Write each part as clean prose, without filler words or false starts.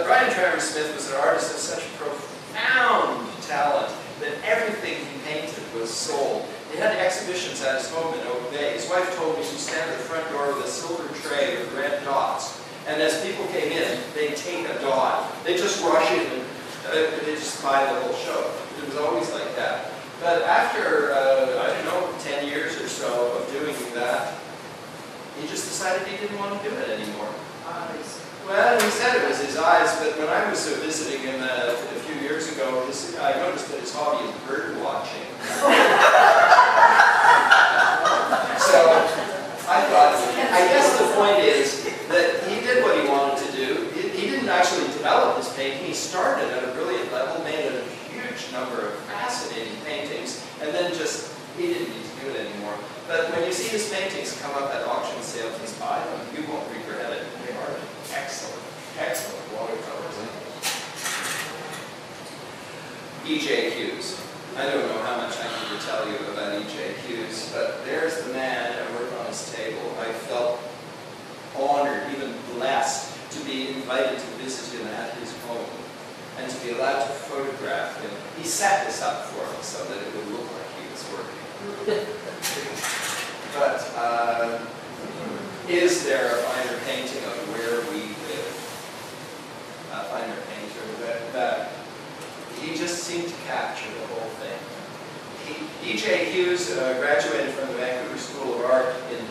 But Brian Travers Smith was an artist of such profound talent that everything he painted was sold. He had exhibitions at his home in Oak Bay. His wife told me she'd stand at the front door with a silver tray with red dots. And as people came in, they'd take a dot. They'd just rush in and they'd just buy the whole show. It was always like that. But after, I don't know, 10 years or so of doing that, he just decided he didn't want to do it anymore. Well, he said it was his eyes, but when I was visiting him a few years ago, I noticed that his hobby is bird watching. So I thought, I guess the point is that he did what he wanted to do. He didn't actually develop this painting. He started at a brilliant level, made a huge number of fascinating paintings, and then just, he didn't need to do it anymore. But when you see his paintings come up at auction sale, please buy them. You won't regret it. They are excellent, excellent watercolors. E.J. Hughes. I don't know how much I need to tell you about E.J. Hughes, but there's the man at work on his table. I felt honored, even blessed, to be invited to visit him at his home and to be allowed to photograph him. He set this up for me so that it would look like he was working. But is there a finer painting of where we live? A finer painter that he just seemed to capture the whole thing. E.J. Hughes graduated from the Vancouver School of Art in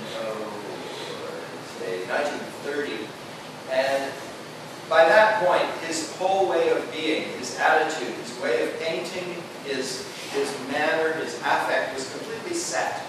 1930, and by that point, his whole way of being, his attitude, his way of painting, his manner, his affect was completely set.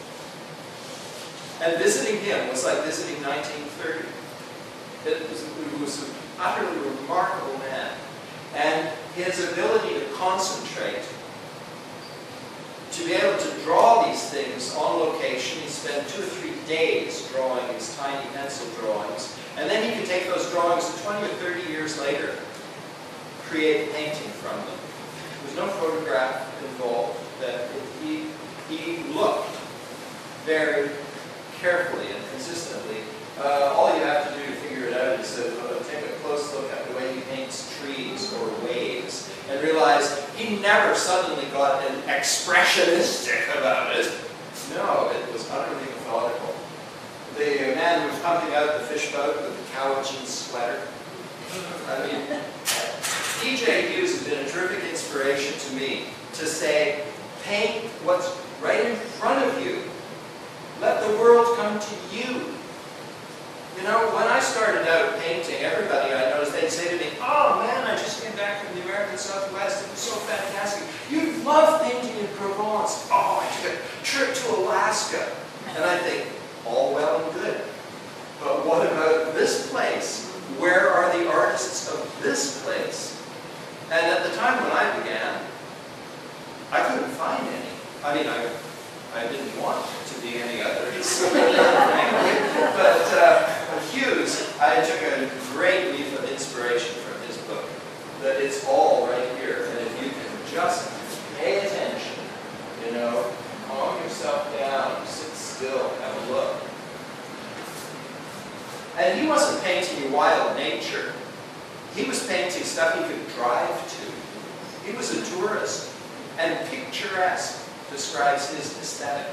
And visiting him was like visiting 1930. He was an utterly remarkable man. And his ability to concentrate, to be able to draw these things on location. He spent 2 or 3 days drawing his tiny pencil drawings. And then he could take those drawings 20 or 30 years later, create a painting from them. There was no photograph involved. That he looked very carefully and consistently. All you have to do to figure it out is take a close look at the way he paints trees or waves and realize he never suddenly got an expressionistic about it. No, it was utterly methodical. The man who was pumping out the fish boat with the cowichan sweater. I mean, E.J. Hughes has been a terrific inspiration to me to say, paint what's right in front of you. Let the world come to you. You know, when I started out painting, everybody I noticed, they'd say to me, oh man, I just came back from the American Southwest, it was so fantastic. You love painting in Provence. Oh, I took a trip to Alaska. And I think, all well and good. But what about this place? Where are the artists of this place? And at the time when I began, I couldn't find any. I mean, I didn't want to be any others. But Hughes, I took a great leap of inspiration from his book. That it's all right here. And if you can just pay attention, you know, calm yourself down, sit still, have a look. And he wasn't painting wild nature. He was painting stuff he could drive to. He was a tourist. And picturesque describes his aesthetic.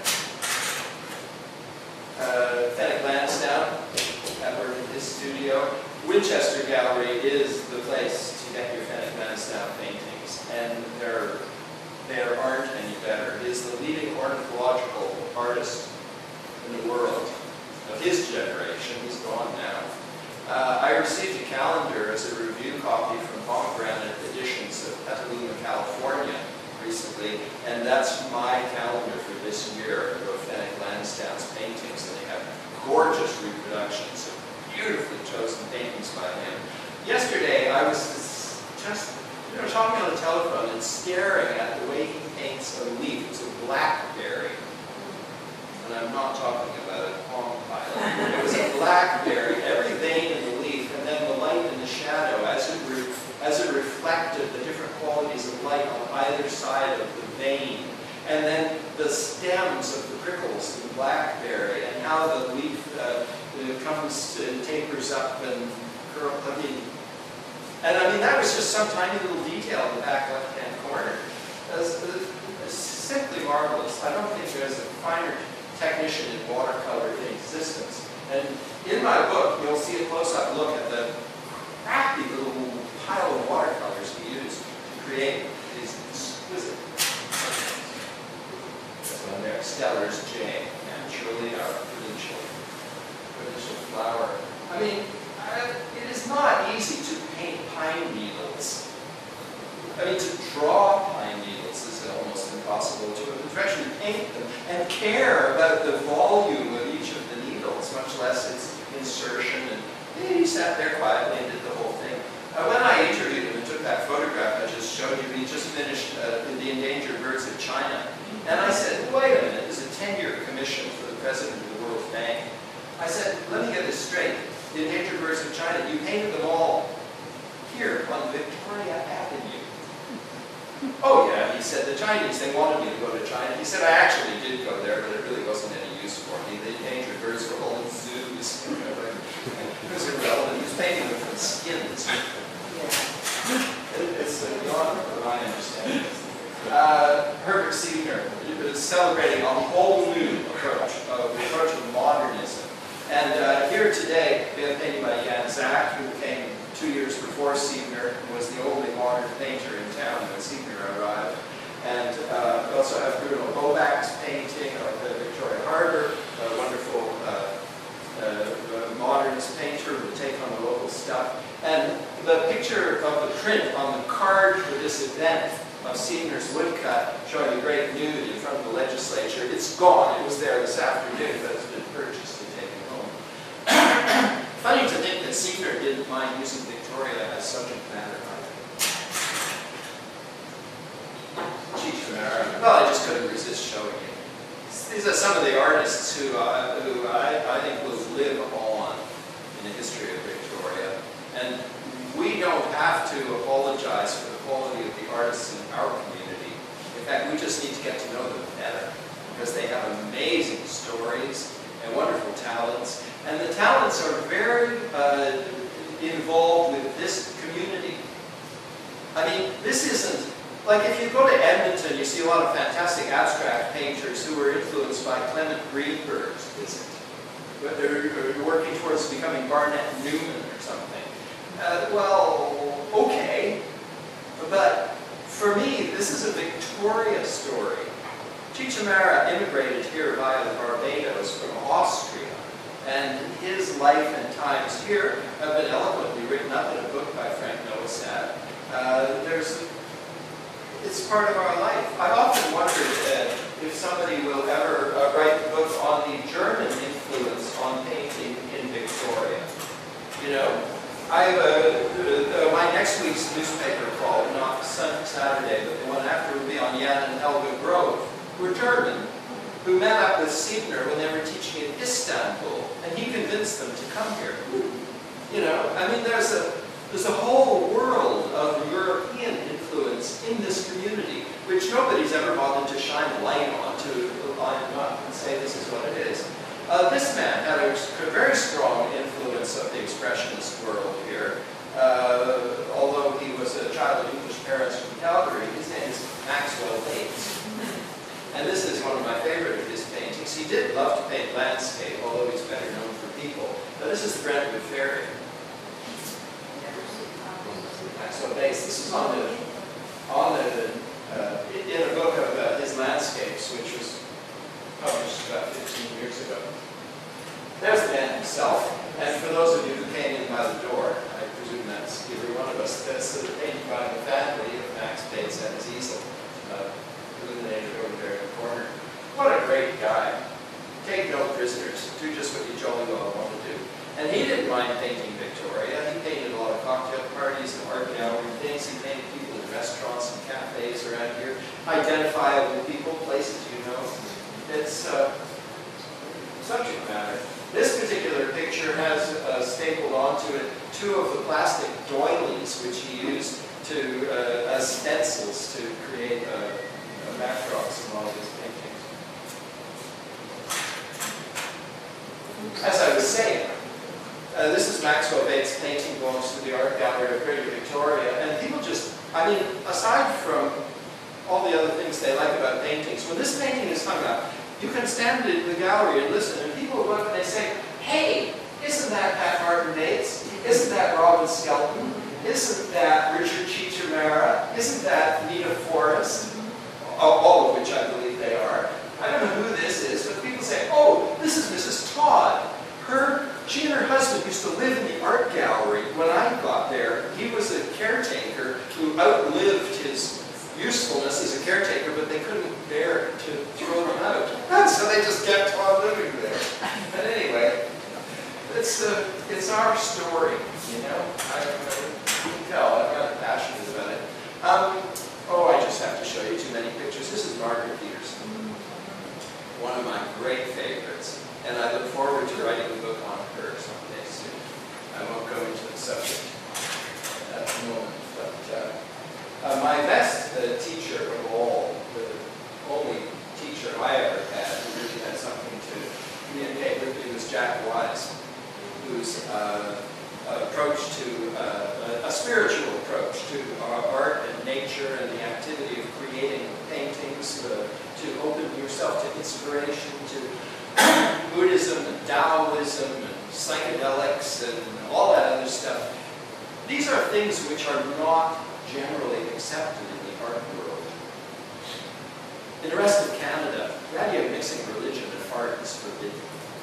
Fenwick Lansdowne, that were in his studio. Winchester Gallery is the place to get your Fenwick Lansdowne paintings. And there aren't any better. He is the leading ornithological artist in the world of his generation. He's gone now. I received a calendar as a review copy from Pomegranate Editions of Petaluma, California recently, and that's my calendar for this year of Fenwick Lansdowne's paintings, and they have gorgeous reproductions of beautifully chosen paintings by him. Yesterday, I was just talking on the telephone and staring at the way he paints a leaf. It's a blackberry. And I'm not talking about a palm pilot. It was a blackberry, every vein in the leaf, and then the light and the shadow as it reflected the different qualities of light on either side of the vein. And then the stems of the prickles in the blackberry, and how the leaf comes and tapers up and curls. I mean, And I mean, that was just some tiny little detail in the back left-hand corner. It's simply marvelous. I don't think there's a finer technician in watercolor in existence. And in my book, you'll see a close-up look at the crafty little pile of watercolors he used to create these exquisite. This one there, Stellar's J. Naturally, our provincial flower. I mean, it is not easy to paint pine needles. I mean, to draw pine needles is almost impossible. To actually paint them and care about the volume of each of the needles, much less its insertion. And he sat there quietly and did the whole thing. When I interviewed him and took that photograph I just showed you, he just finished The Endangered Birds of China. And I said, wait a minute, this is a 10-year commission for the president of the World Bank. I said, let me get this straight. The Endangered Birds of China, you painted them all here on Victoria Avenue. Oh yeah, he said, the Chinese, they wanted me to go to China. He said, I actually did go there, but it really wasn't any use for me. The endangered birds were all in zoos. It was irrelevant. He was painting them from skins. It's beyond my understanding. Herbert Siebner is celebrating a whole new approach, the approach of modernism. And here today, we have a painting by Jan Zach, who came 2 years before Siebner, and was the only modern painter in town when Siebner arrived. And we also have Bruno Bobak's painting of the Victoria Harbour, a wonderful modernist painter who would take on the local stuff. And the picture of the print on the card for this event of Siebner's woodcut showing a great nude in front of the legislature, it's gone. It was there this afternoon, but it's been purchased and taken home. Funny to think that Siebner didn't mind using Victoria as subject matter. Well, I just couldn't resist showing you. These are some of the artists who I think will live on in the history of Victoria. And we don't have to apologize for the quality of the artists in our community. In fact, we just need to get to know them better, because they have amazing stories and wonderful talents. And the talents are very involved with this community. I mean, this isn't, like if you go to Edmonton, you see a lot of fantastic abstract painters who were influenced by Clement Greenberg's visit. They're working towards becoming Barnett Newman or something. Well, okay, but for me, this is a Victoria story. Chichamara immigrated here via the Barbados from Austria, and his life and times here have been eloquently written up in a book by Frank Noasad. It's part of our life. I've often wondered if somebody will ever write a book on the German influence on painting in Victoria. You know, my next week's newspaper call, not Saturday, but the one after, will be on Jan and Helga Grove, who were German, who met up with Siebner when they were teaching in Istanbul, and he convinced them to come here. You know, I mean, there's a whole world of European influence in this community, which nobody's ever bothered to shine a light on, to line up and say this is what it is. This man had a very strong influence of the Expressionist world here. Although he was a child of English parents from Calgary, his name is Maxwell Bates. And this is one of my favorite of his paintings. He did love to paint landscape, although he's better known for people. But this is the Brentwood Ferry. Maxwell Bates. This is in a book of his landscapes, which was published about 15 years ago. There's the man himself. And for those of you who came in by the door, I presume that's either one of us, that's painted by the family of Max Bates at his easel, illuminated over there in the corner. What a great guy. Take no prisoners. Do just what you jolly well want to do. And he didn't mind painting Victoria. He painted a lot of cocktail parties and art gallery things. He painted people in restaurants and cafes around here. Identifiable people, places you know. It's subject matter. This particular picture has stapled onto it 2 of the plastic doilies which he used to as stencils to create backdrops in all of his paintings. As I was saying, This is Maxwell Bates' painting belongs to the art gallery of Greater Victoria, and people just, I mean, aside from all the other things they like about paintings, when this painting is hung up, you can stand in the gallery and listen, and people look and they say, hey, isn't that Pat Martin Bates? Isn't that Robin Skelton? Isn't that Richard Cheeter-Mara? Isn't that Nita Forrest? All of which I believe they are. I don't know who this is, but people say, oh, this is Mrs. Todd. She and her husband used to live in the art gallery. When I got there, he was a caretaker who outlived his usefulness as a caretaker, but they couldn't bear to throw him out. And so they just kept on living there. But anyway, it's our story, you know. You can tell, I'm rather passionate about it. Oh, I just have to show you too many pictures. This is Margaret Peterson, one of my great favorites. And I look forward to writing a book on her someday soon. I won't go into the subject at the moment. But my best teacher of all, the only teacher I ever had who really had something to communicate with me was Jack Wise, whose approach to, a spiritual approach to art and nature and the activity of creating paintings, to open yourself to inspiration, to Buddhism and Taoism and psychedelics and all that other stuff. These are things which are not generally accepted in the art world. In the rest of Canada, the idea of mixing religion and art is forbidden.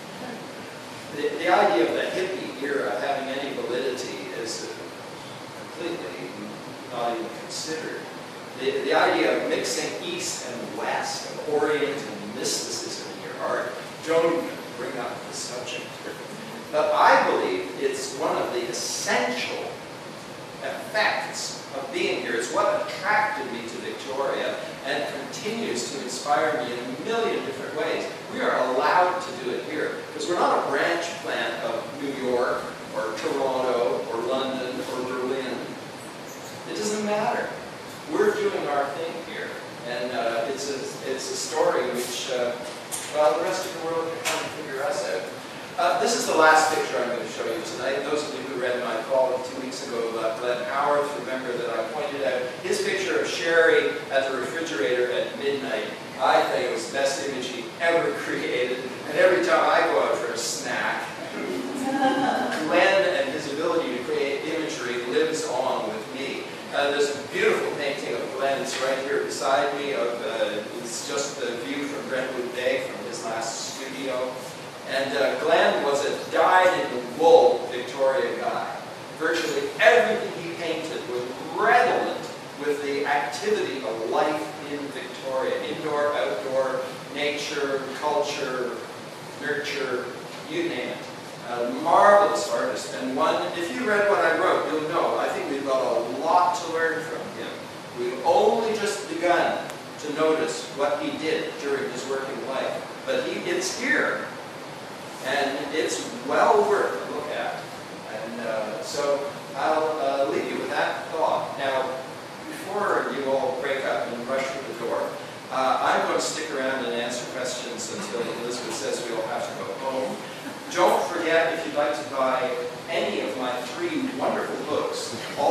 The idea of the hippie era having any validity is completely not even considered. The idea of mixing East and West, of Orient and mysticism in your art, don't even bring up the subject. But I believe it's one of the essential effects of being here. It's what attracted me to Victoria and continues to inspire me in a million different ways. We are allowed to do it here because we're not a branch plant of New York or Toronto or London or Berlin. It doesn't matter. We're doing our thing here, and it's a story which, well, the rest of the world can kind of figure us out. This is the last picture I'm going to show you tonight. Those of you who read my call 2 weeks ago about Glenn Howarth remember that I pointed out his picture of Sherry at the refrigerator at midnight. I think it was the best image he ever created, and every time I go out for a snack, Glenn and his ability to create imagery lives on with me. There's a beautiful painting of Glenn's right here beside me. It's just the view from Brentwood Bay from his last studio. And Glenn was a dyed-in-the-wool Victoria guy. Virtually everything he painted was redolent with the activity of life in Victoria. Indoor, outdoor, nature, culture, nurture, you name it. A marvelous artist, and one, if you read what I wrote, you'll know, I think we've got a lot to learn from him. We've only just begun to notice what he did during his working life. But it's here, and it's well worth a look at. And so I'll leave you with that thought. Now, before you all break up and rush for the door, I'm going to stick around and answer questions until Elizabeth says we all have to go home. Don't forget, if you'd like to buy any of my 3 wonderful books, all